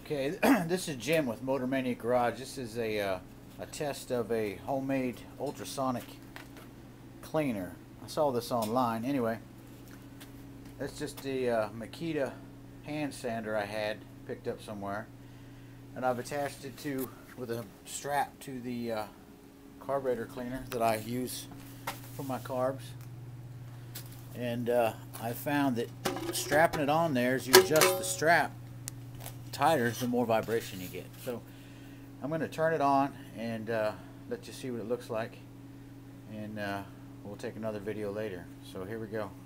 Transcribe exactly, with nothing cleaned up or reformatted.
Okay, this is Jim with Motor Mania Garage. This is a, uh, a test of a homemade ultrasonic cleaner. I saw this online. Anyway, that's just the uh, Makita hand sander I had picked up somewhere, and I've attached it to with a strap to the uh, carburetor cleaner that I use for my carbs. And uh, I found that strapping it on there, as you adjust the strap tighter, the more vibration you get. So I'm going to turn it on and uh, let you see what it looks like, and uh, we'll take another video later. So here we go.